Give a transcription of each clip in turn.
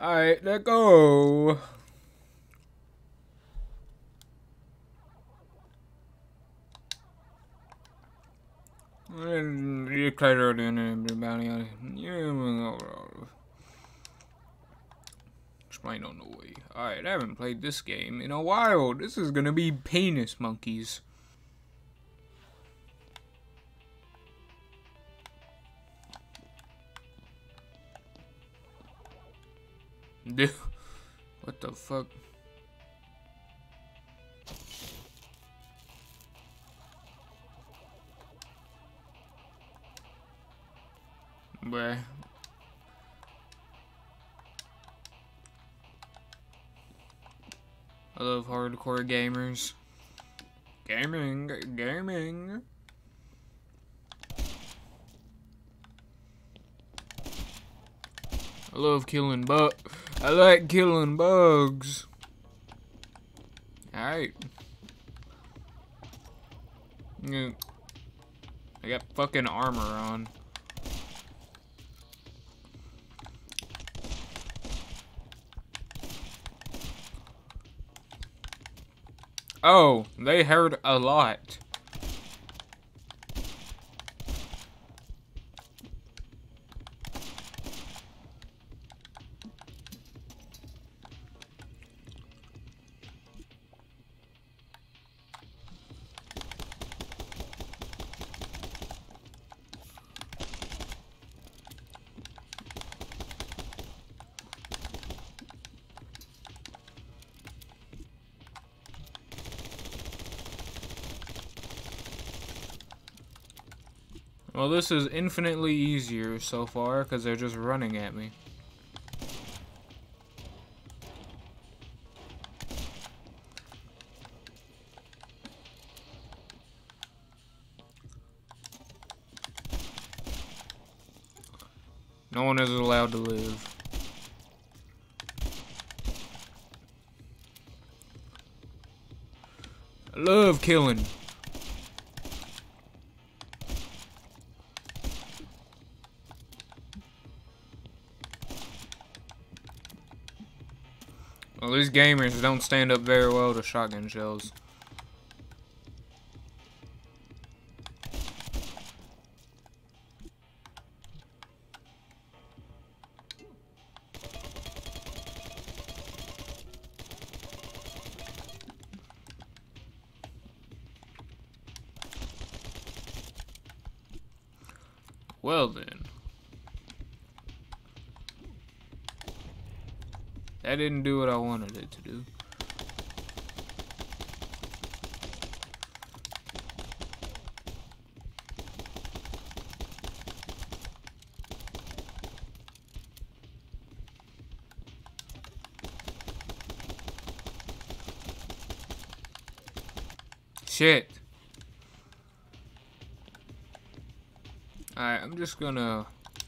Alright, let go. You cleared everybody. Explain on the way. Alright, I haven't played this game in a while. This is gonna be penis monkeys. Dude, what the fuck? Bruh. I love hardcore gamers. Gaming. I love killing I like killing bugs. Alright. I got fucking armor on. Oh, they hurt a lot. Well, this is infinitely easier so far because they're just running at me. No one is allowed to live. I love killing. Well, these gamers don't stand up very well to shotgun shells. Well then. That didn't do what I wanted it to do. Shit. Alright, I'm just gonna...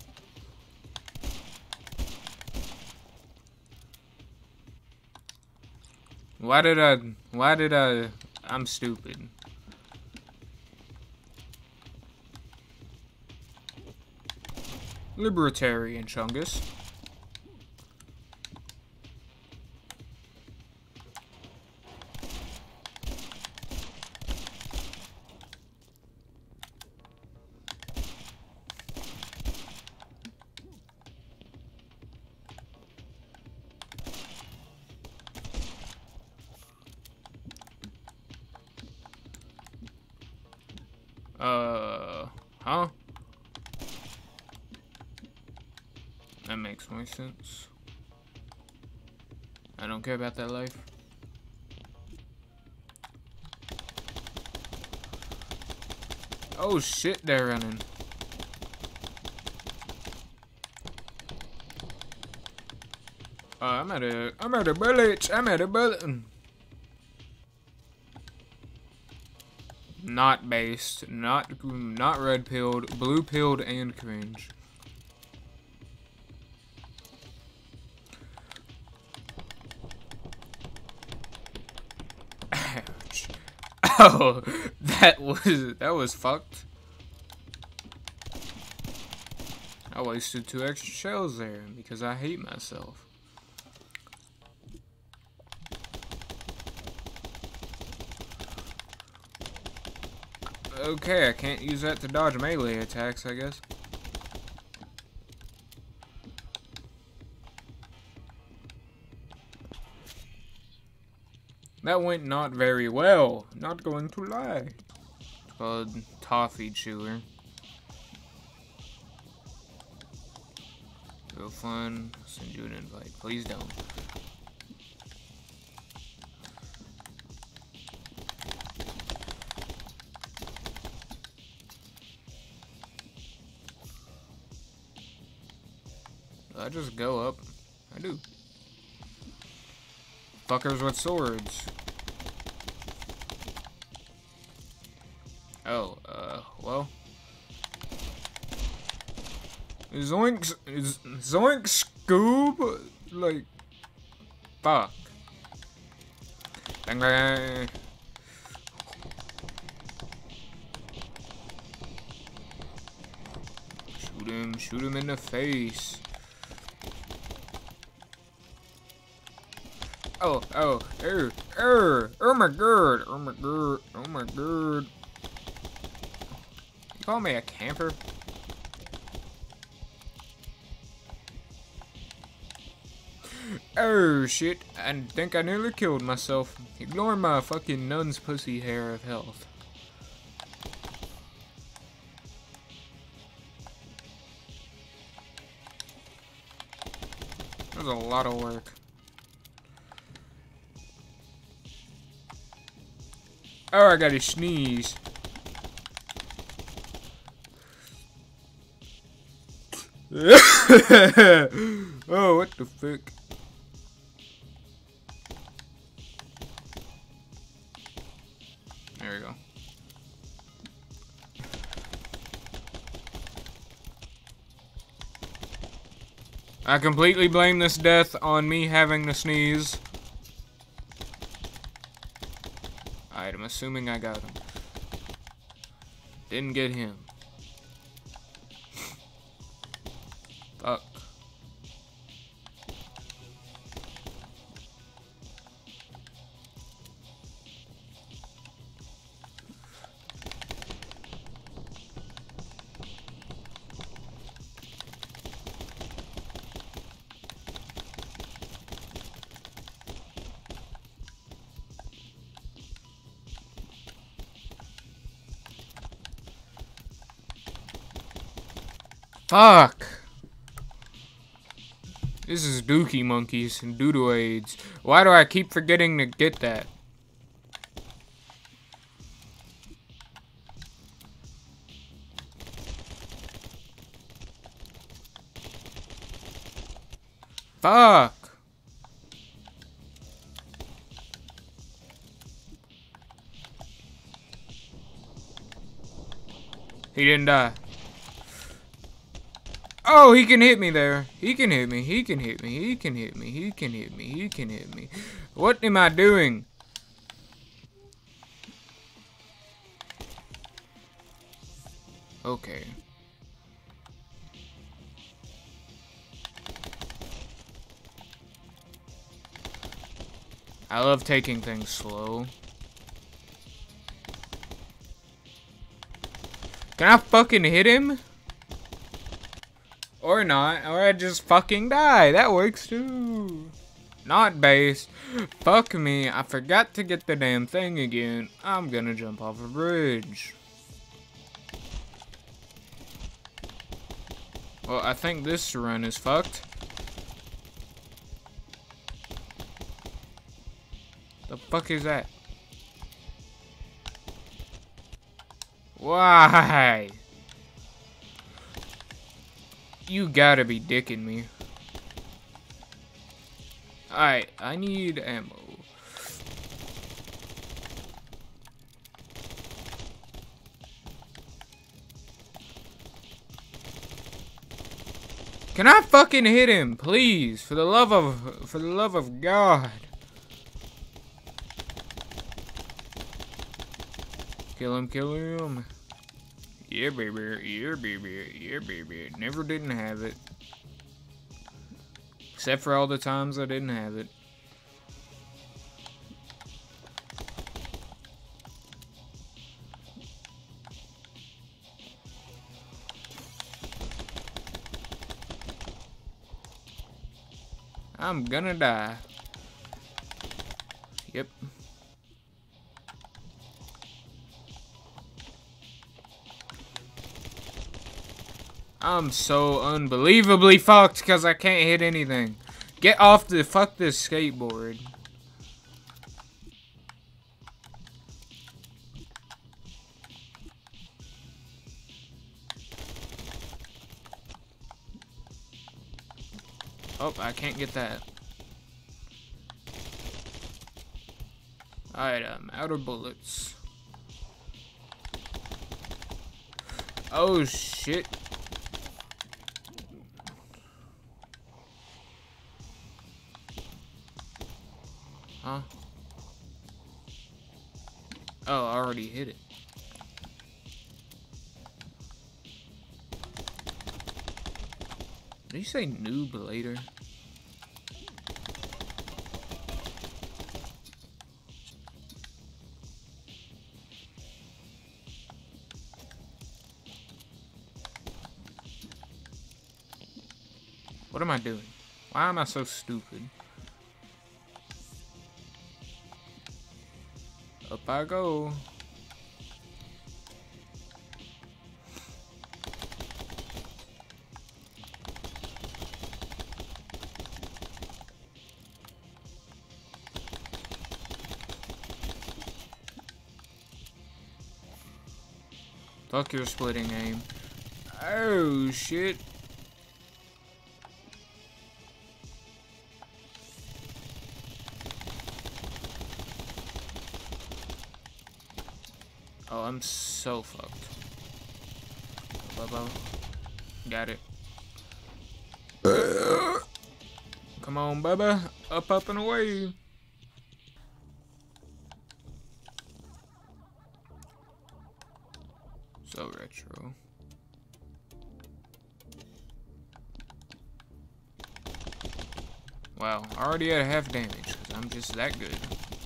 Why did I'm stupid. Libertarian Chungus. Huh? That makes more sense. I don't care about that life. Oh shit, they're running. I'm out of bullets. I'm out of bullets. Not based, not red pilled, blue pilled, and cringe. Ouch. Oh, that was fucked. I wasted 2 extra shells there because I hate myself. Okay, I can't use that to dodge melee attacks, I guess. That went not very well. Not going to lie. It's called Toffee Chewer. Real fun. Send you an invite. Please don't. Do I just go up? I do. Fuckers with swords. Oh, well. Zoinks, Zoink Scoob? Like, fuck. Bang bang. Shoot him in the face. Oh my god, oh my god. You call me a camper? Oh shit, I think I nearly killed myself. Ignore my fucking nun's pussy hair of health. That was a lot of work. Oh, I gotta sneeze. Oh, what the fuck? There we go. I completely blame this death on me having to sneeze. Alright, I'm assuming I got him. Didn't get him. Fuck. Fuck! This is Dookie Monkeys and Doodooids. Why do I keep forgetting to get that? Fuck! He didn't die. Oh, he can hit me there. He can hit me. He can hit me. He can hit me. He can hit me. He can hit me. What am I doing? Okay. I love taking things slow. Can I fucking hit him? Or not, or I just fucking die. That works too. Not base. Fuck me, I forgot to get the damn thing again. I'm gonna jump off a bridge. Well, I think this run is fucked. The fuck is that? Why? You gotta be dicking me. Alright, I need ammo. Can I fucking hit him, please? For the love of God. Kill him, kill him. Yeah, baby, yeah, baby, yeah, baby. Never didn't have it. Except for all the times I didn't have it. I'm gonna die. Yep. I'm so unbelievably fucked because I can't hit anything. Get off the fuck this skateboard. Oh, I can't get that. Alright, I'm out of bullets. Oh, shit. Huh? Oh, I already hit it. Did you say noob later? What am I doing? Why am I so stupid? Up I go. Fuck your splitting aim. Oh, shit. Oh, I'm so fucked. Bubba. Got it. Come on, Bubba. Up, up, and away. So retro. Wow, already at half damage because I'm just that good.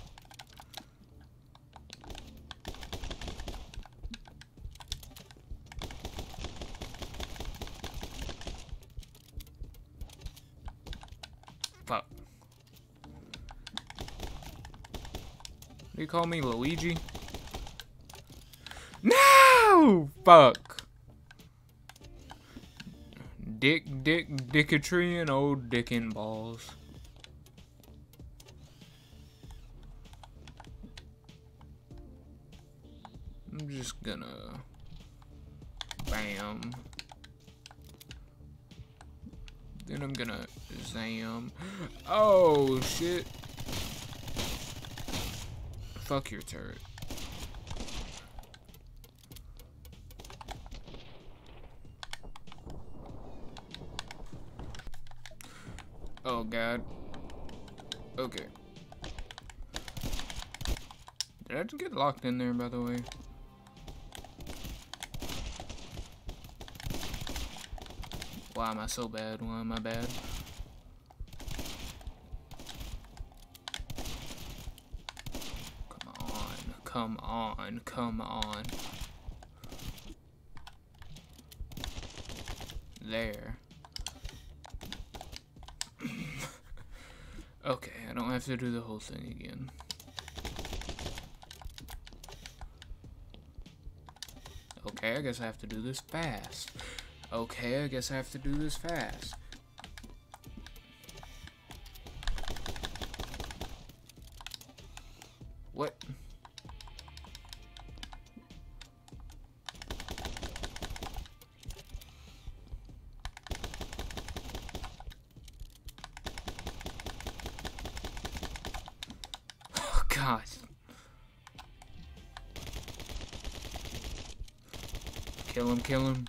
Fuck. Do you call me Luigi? No! Fuck. Dickatry and old dickin' balls. I'm just gonna... Bam. Then I'm gonna zam. Oh, shit. Fuck your turret. Oh, God. Okay. Did I just get locked in there, by the way? Why am I so bad? Why am I bad? Come on, come on, come on. There. Okay, I don't have to do the whole thing again. Okay, I guess I have to do this fast. Okay, I guess I have to do this fast. What? Oh, God. Kill him, kill him.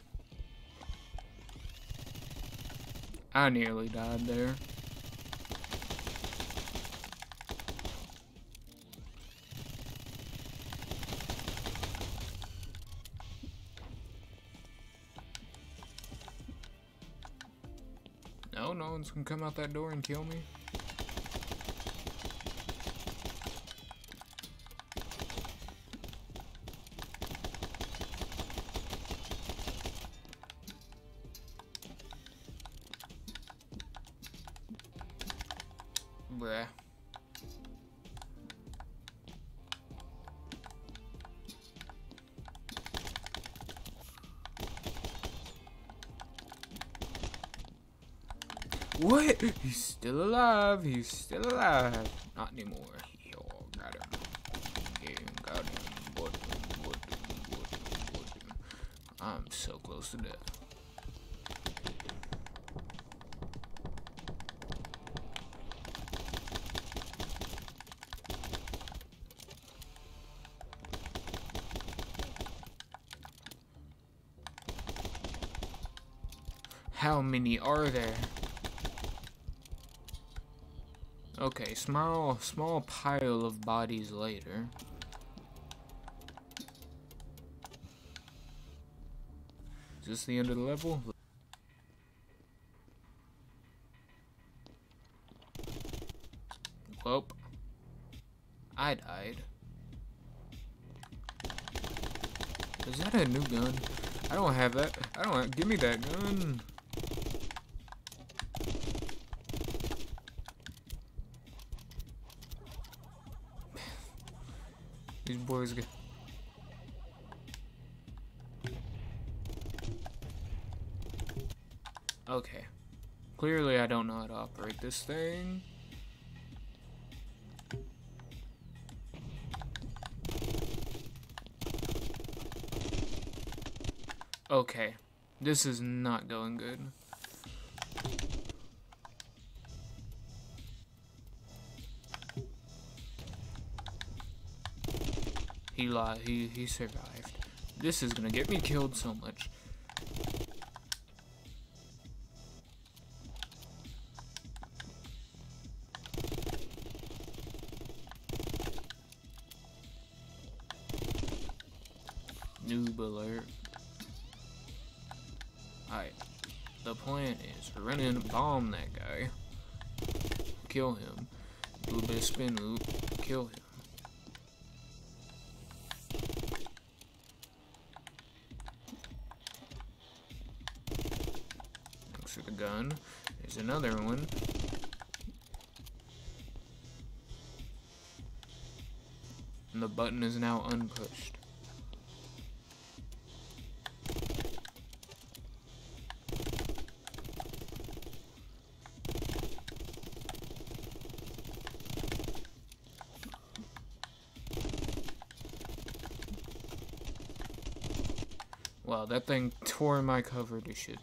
I nearly died there. No, no one's gonna come out that door and kill me. Bruh. What? He's still alive. He's still alive. Not anymore. Yo, got him. Yeah, got him. Got him. I'm so close to death. How many are there? Okay, small pile of bodies later. Is this the end of the level? Well, I died. Is that a new gun? I don't have that. I don't. Give me that gun. These boys get. Okay. Clearly, I don't know how to operate this thing. Okay. This is not going good. He lied. He survived. This is gonna get me killed so much. Noob alert. Alright. The plan is to run in and bomb that guy. Kill him. Do a bit of spin loop. Kill him. Thanks for the gun. There's another one. And the button is now unpushed. Wow, that thing tore my cover to shit.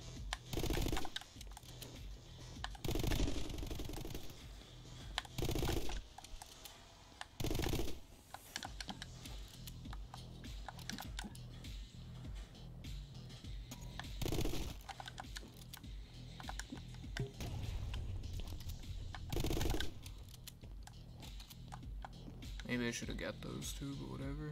Maybe I should have got those two, but whatever.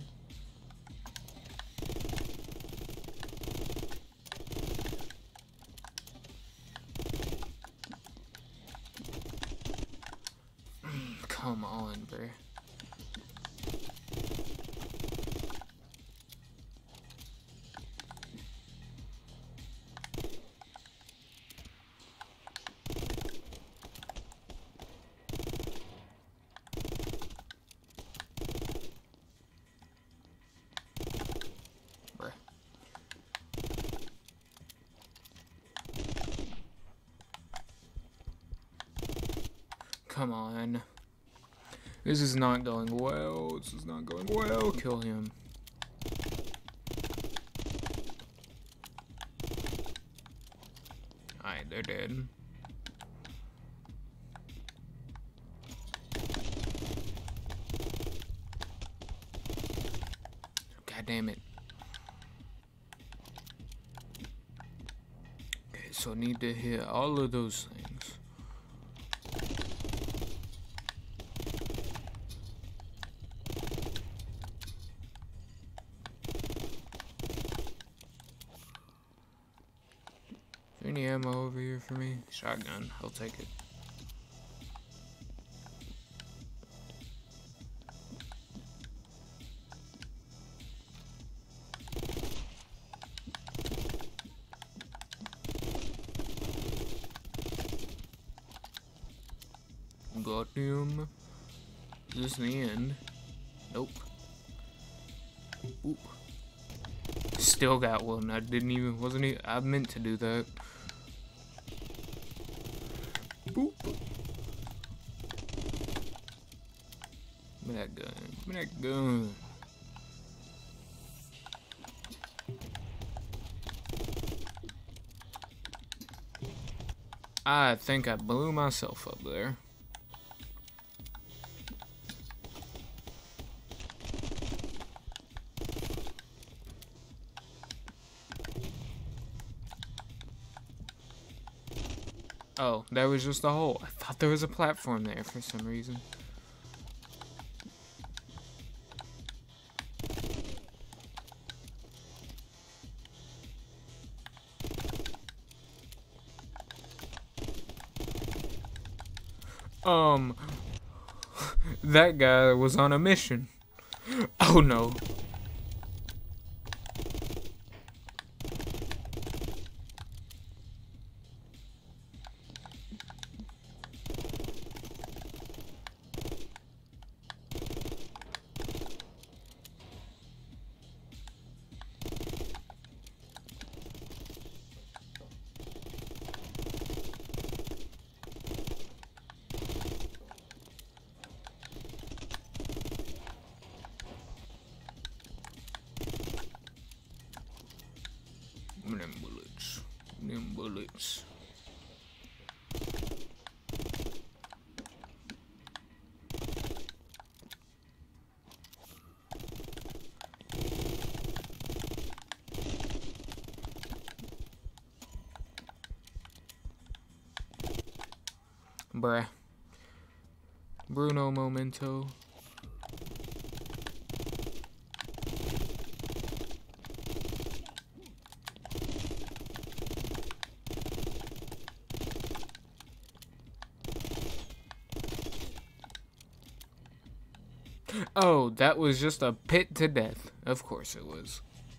Come on, bro. Bruh. Come on. This is not going well. This is not going well. Kill him. Alright, they're dead. God damn it. Okay, so I need to hit all of those things. Any ammo over here for me? Shotgun, I'll take it. Goddamn. Is this the end? Nope. Oop. Still got one. I meant to do that. Boop. Give me that gun. Give me that gun. I think I blew myself up there. Oh, that was just a hole. I thought there was a platform there for some reason. That guy was on a mission. Oh no. Them bullets. Them bullets. Bruh. Bruno Momento. Oh, that was just a pit to death. Of course it was.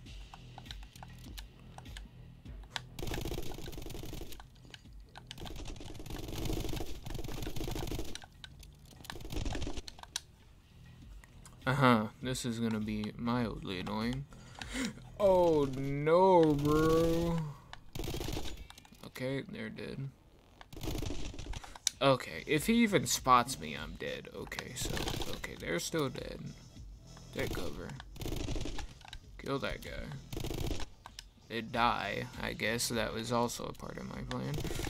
This is gonna be mildly annoying. Oh no, bro. Okay, they're dead. Okay, if he even spots me, I'm dead. Okay, so, okay, they're still dead. Take cover. Kill that guy. They die, I guess. That was also a part of my plan.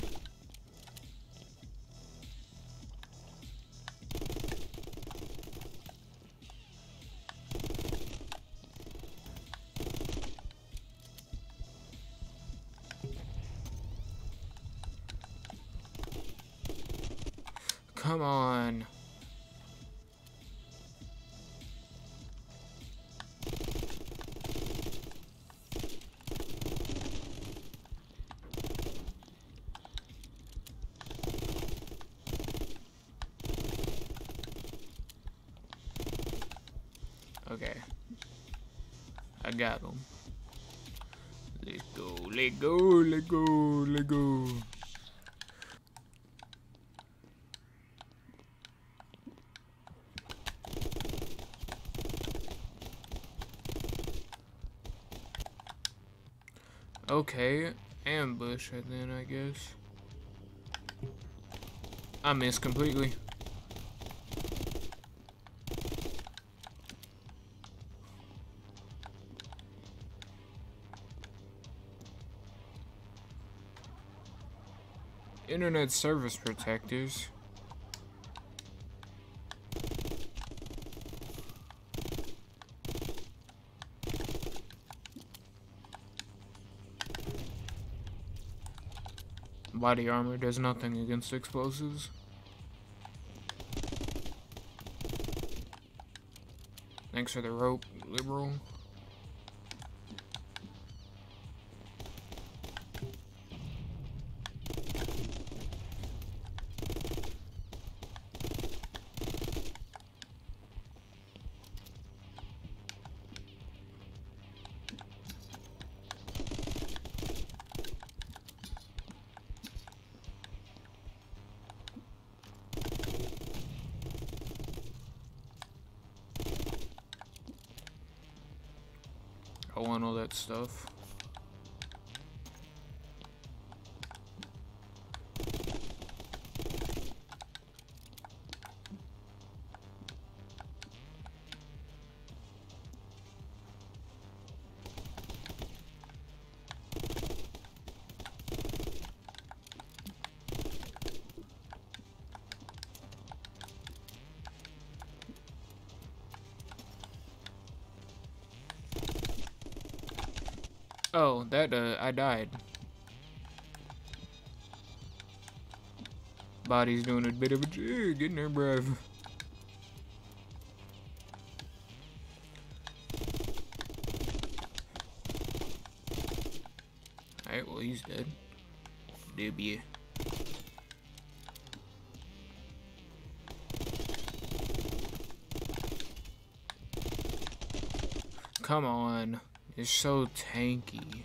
Come on. Okay. I got him. Let's go, let's go, let's go, let's go. Okay, ambush then, I guess. I missed completely. Internet service protectors. Body armor does nothing against explosives. Thanks for the rope, liberal. I want all that stuff. Oh, that, I died. Body's doing a bit of a jig, getting there, bruv. Alright, well, he's dead. W. Come on. It's so tanky.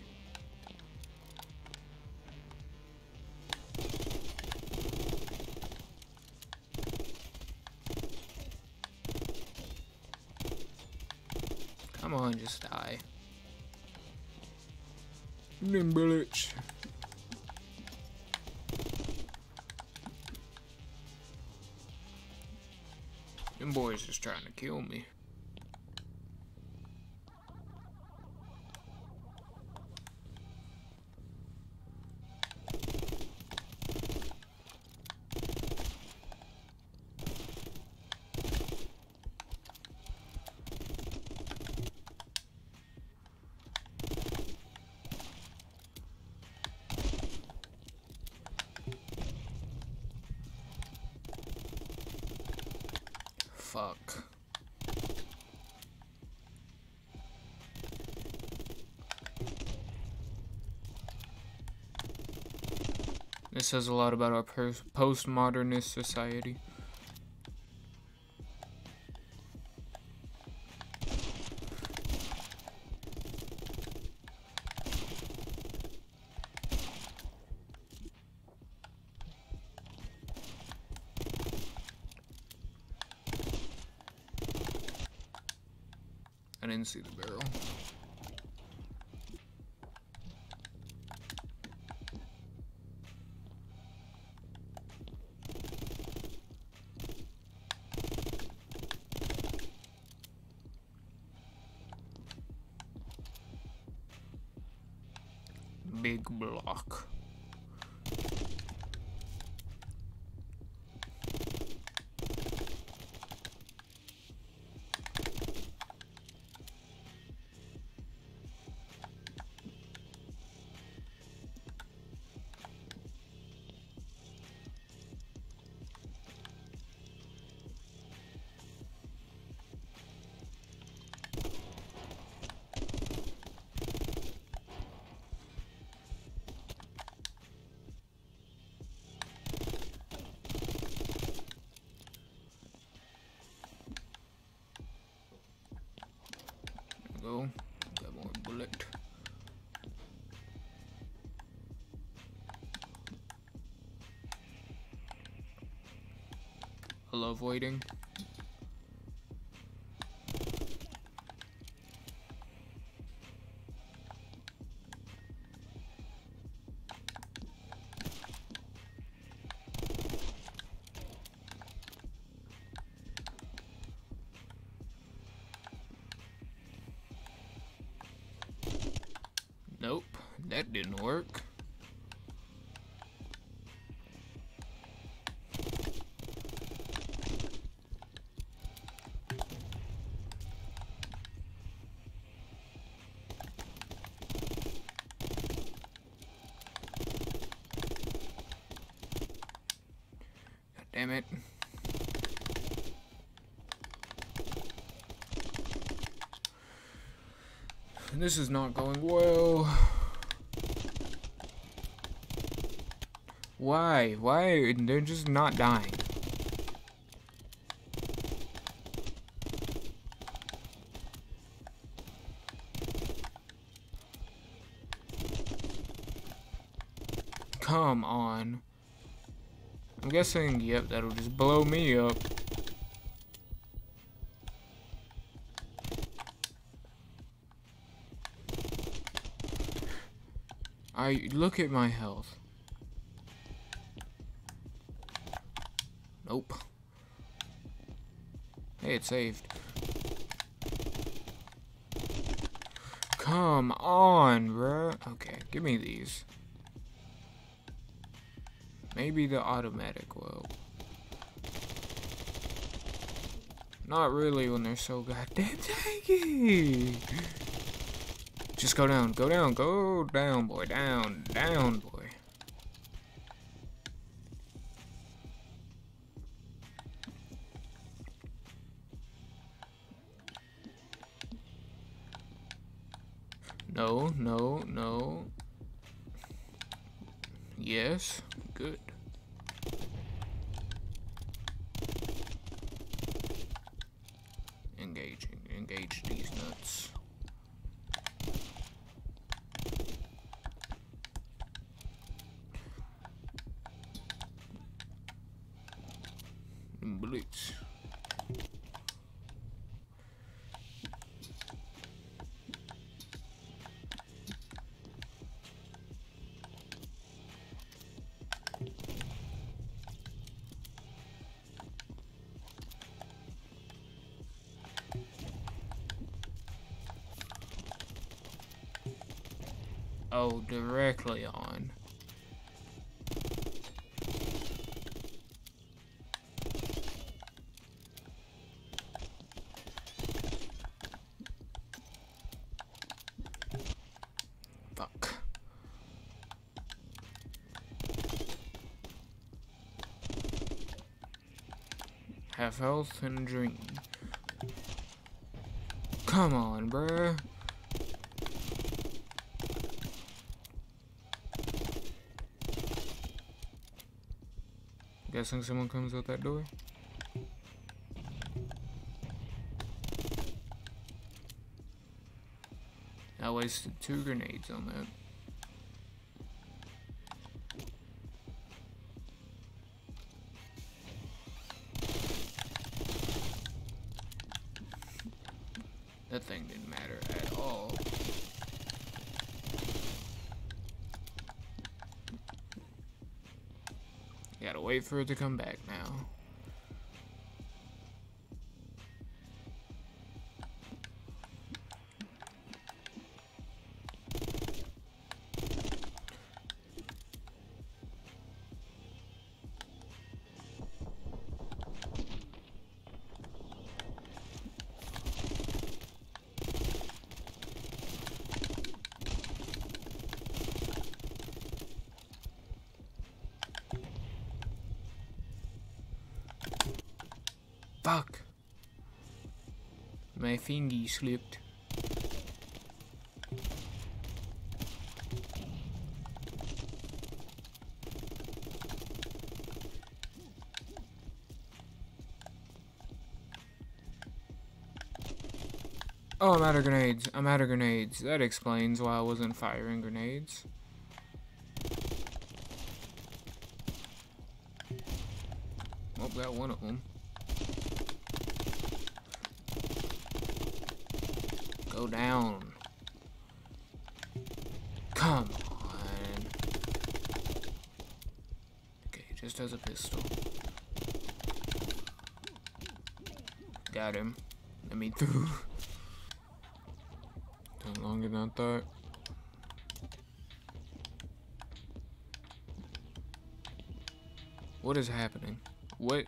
Come on, just die. Them bullets. Them boys just trying to kill me. Fuck. This says a lot about our postmodernist society. I didn't see the barrel. Big block. Go. Got more bullet. I love waiting. Nope, that didn't work. God damn it. This is not going well. Why? Why? They're just not dying. Come on. I'm guessing, yep, that'll just blow me up. Look at my health. Nope. Hey, it saved. Come on, bruh. Okay, give me these. Maybe the automatic will. Not really when they're so goddamn tanky. Just go down, go down, go down, boy. Down, down, boy. No, no, no. Yes, good. Engage these nuts. Blitz. Oh, directly on. Fuck. Have health and dream. Come on, bruh. Guessing someone comes out that door. I wasted 2 grenades on that. That thing didn't matter at all. Gotta wait for it to come back now. Fuck. My fingy slipped. Oh, I'm out of grenades. I'm out of grenades. That explains why I wasn't firing grenades. Well, got one of them. Go down. Come on. Okay, just as a pistol. Got him. Let me through. Took longer than I thought. What is happening? What?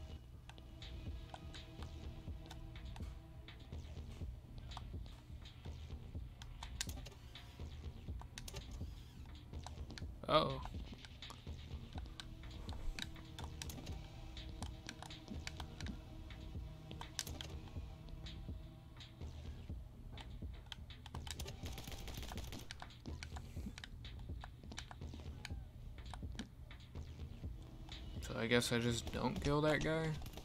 Oh. So I guess I just don't kill that guy?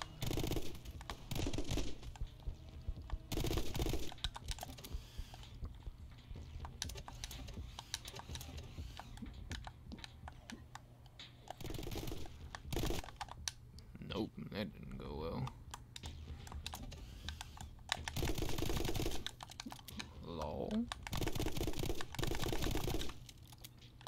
Nope, that didn't go well. Lol.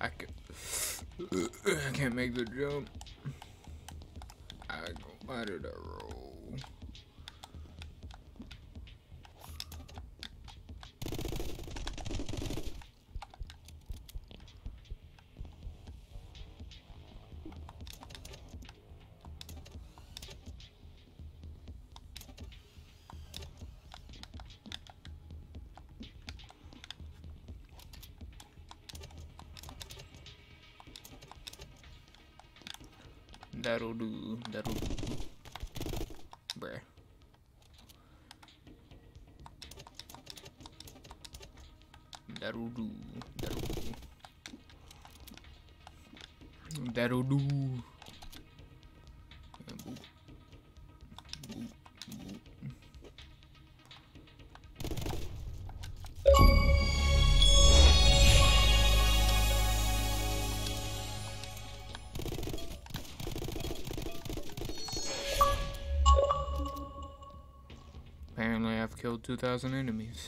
I can't make the jump. Why did I roll? That'll do. That'll do. Bruh. That'll do. That'll do. That'll do. Boop. Boop. Boop. Apparently I've killed 2,000 enemies.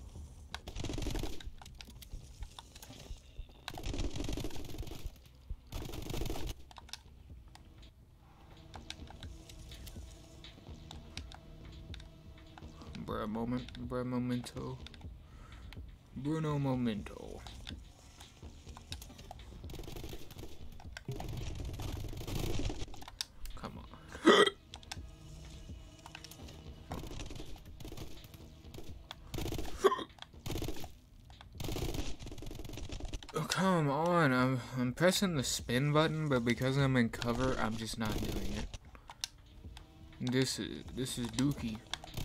Bruh momento. Bruno momento. Come on. Oh, come on. I'm pressing the spin button, but because I'm in cover, I'm just not doing it. This is dookie.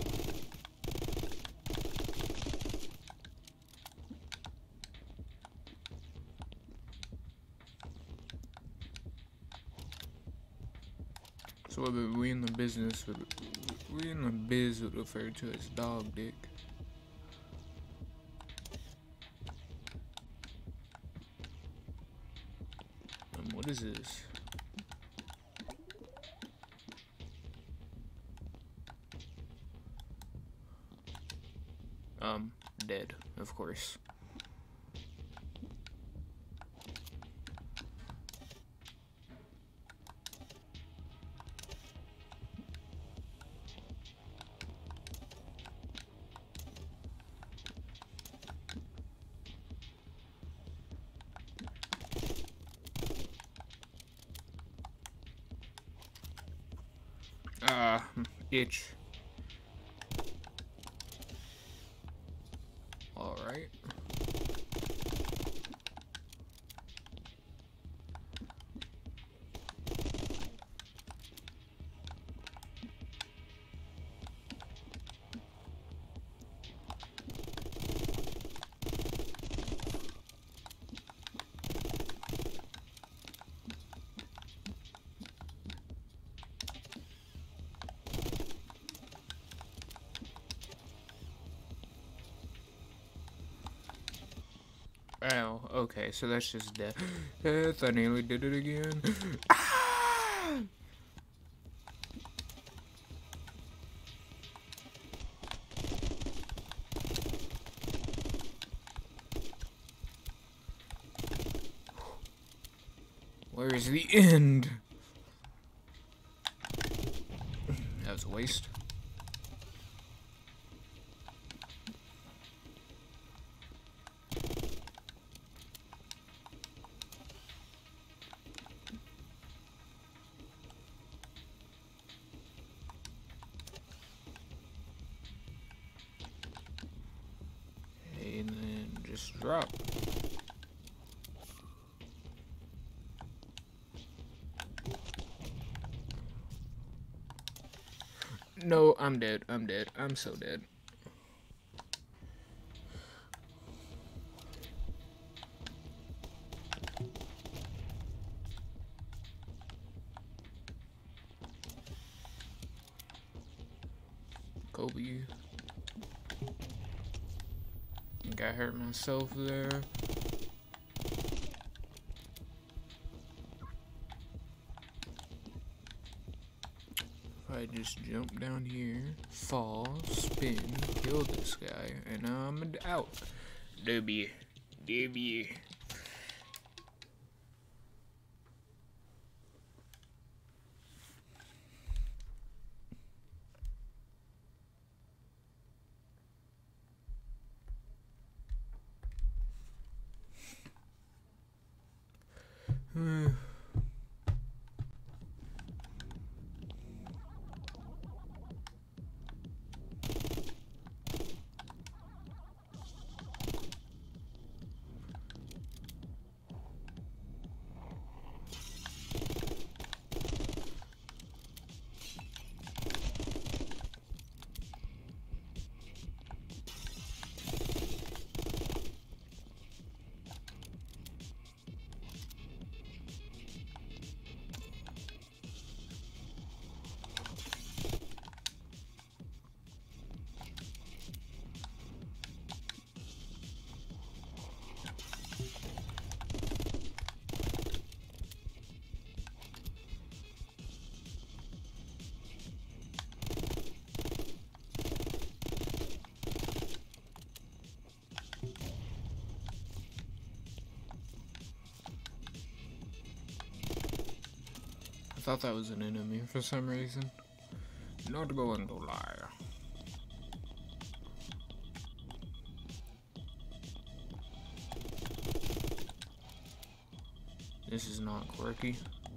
So what we in the business would refer to as dog dick. What is this? Dead, of course. Itch. Alright. Ow, okay, so that's just death. Death, I nearly did it again. Ah! Where is the end? That was a waste. And then just drop. No, I'm dead. I'm dead. I'm so dead. Kobe. I think I hurt myself there. I just jump down here, fall, spin, kill this guy, and I'm out. W. I thought that was an enemy for some reason. Not going to lie. This is not quirky.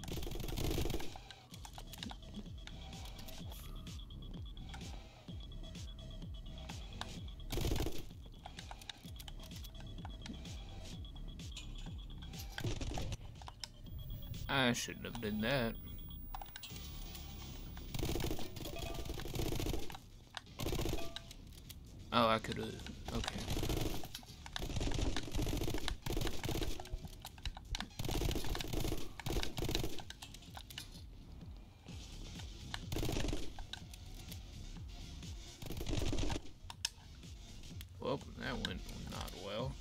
I shouldn't have done that. Oh, I could have. Okay. Well, that went not well.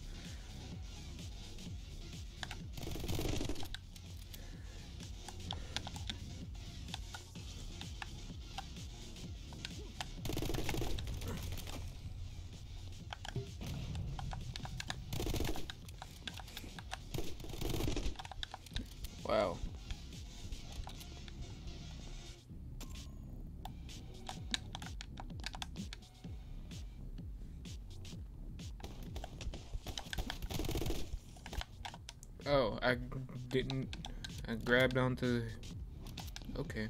Wow. Oh, I didn't. I grabbed onto. Okay.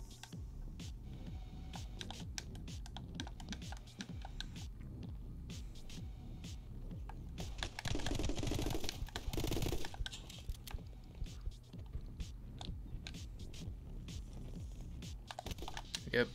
Yep.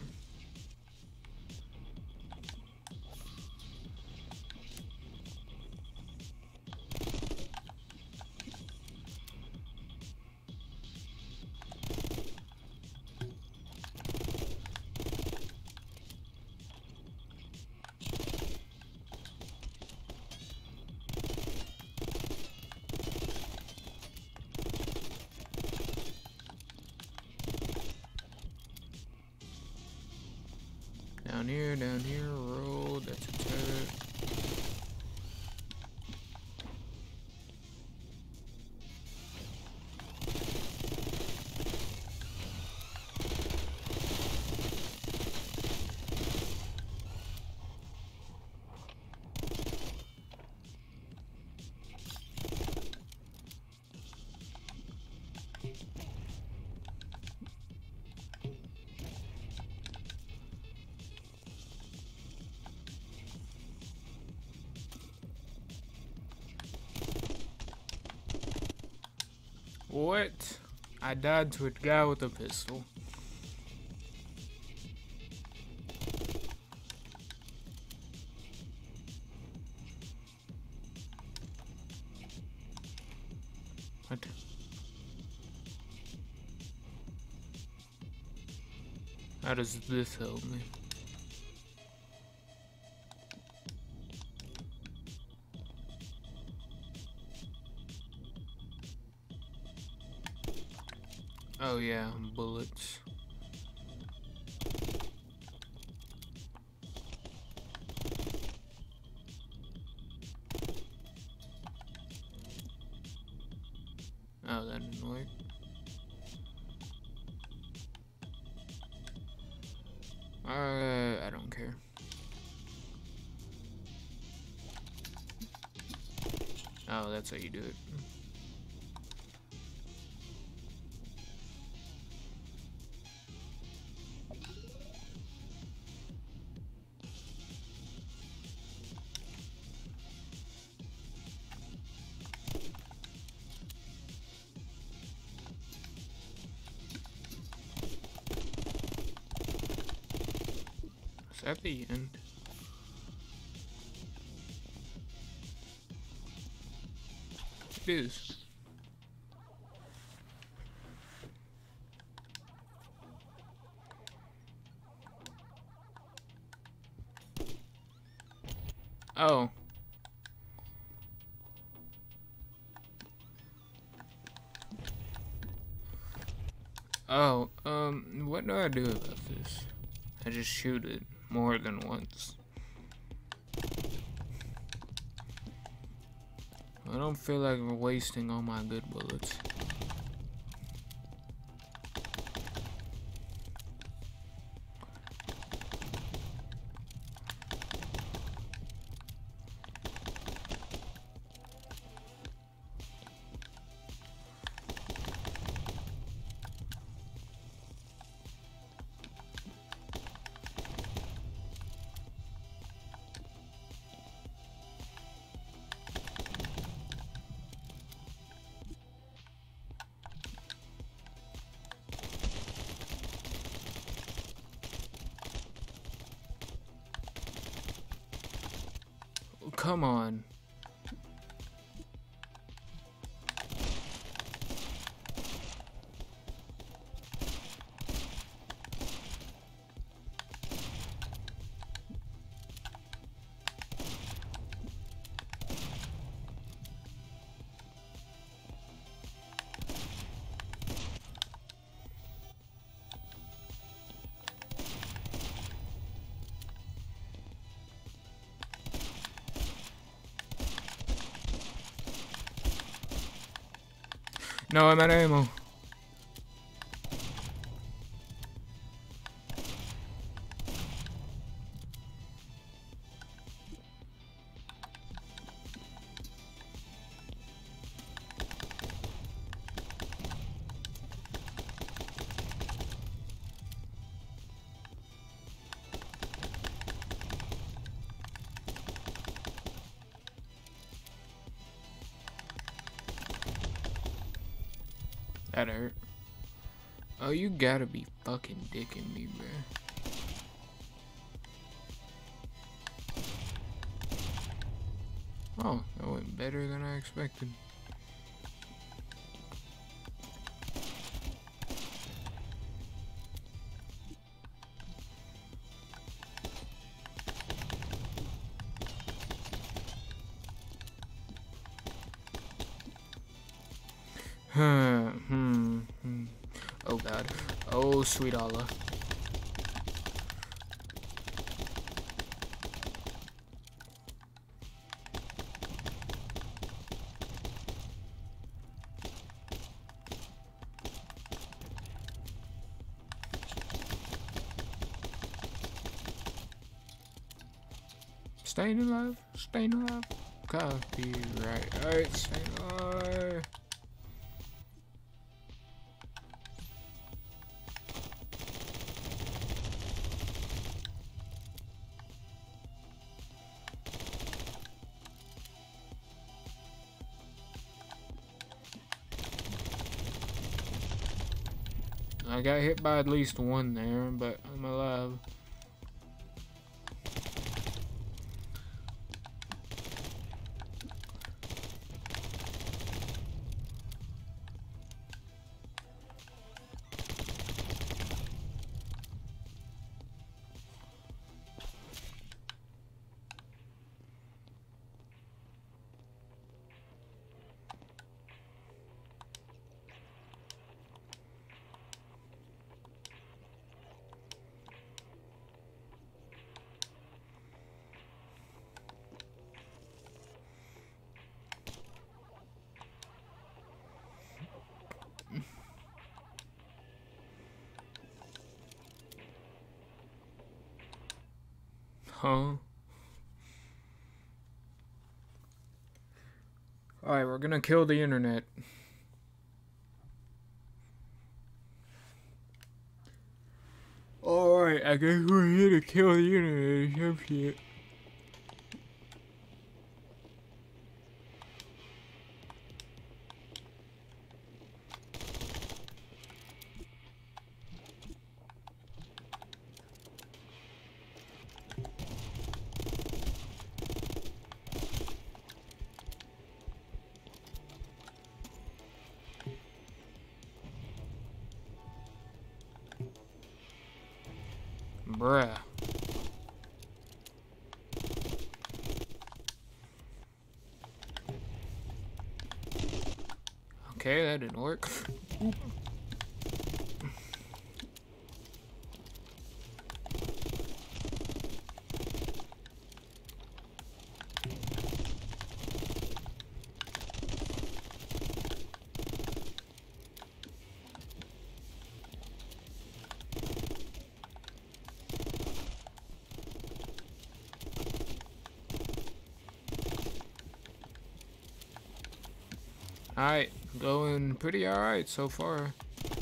Down here, road, that's a turret. What? I died to a guy with a pistol. What? How does this help me? Oh yeah, bullets. Oh, that didn't work. I don't care. Oh, that's how you do it. Is that the end? It is. Oh. Oh, what do I do about this? I just shoot it more than once. I don't feel like we're wasting all my good bullets. Come on. No, I'm out of ammo. That hurt. Oh, you gotta be fucking dicking me, bro. Oh, that went better than I expected. Oh god. Oh sweet Allah. Staying alive, staying alive. Copyright. Alright, staying alive. I got hit by at least one there, but I'm alive. Huh? Alright, we're gonna kill the internet. Alright, I guess we're here to kill the internet or some shit. Bruh. Okay, that didn't work. Alright, going pretty alright so far.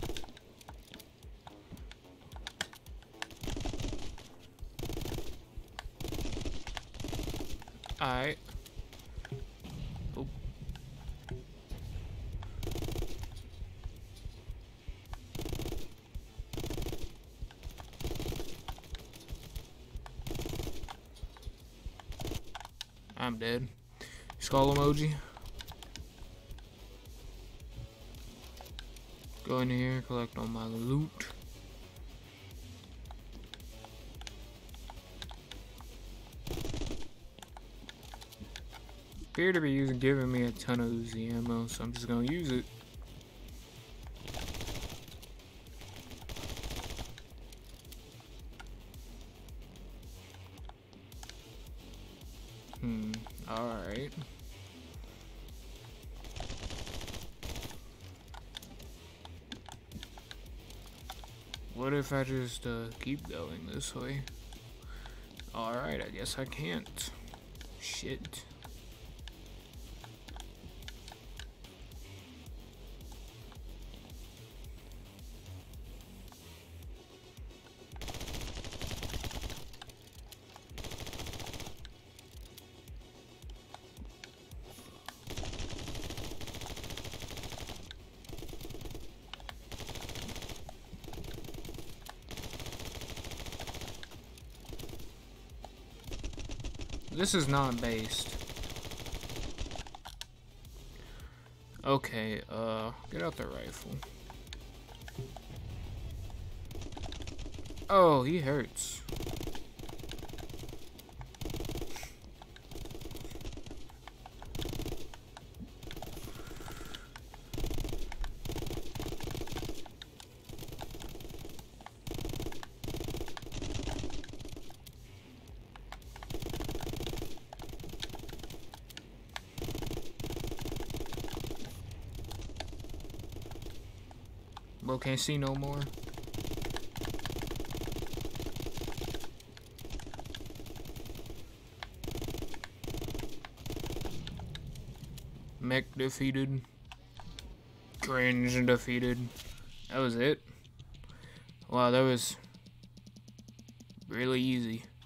Alright. Oh. I'm dead. Skull emoji. Go in here, collect all my loot. Appear to be giving me a ton of Uzi ammo, so I'm just gonna use it. Alright. What if I just keep going this way? Alright, I guess I can't. Shit. This is not based. Okay, get out the rifle. Oh, he hurts. Bro, can't see no more. Mech defeated. Cringe defeated. That was it. Wow, that was really easy.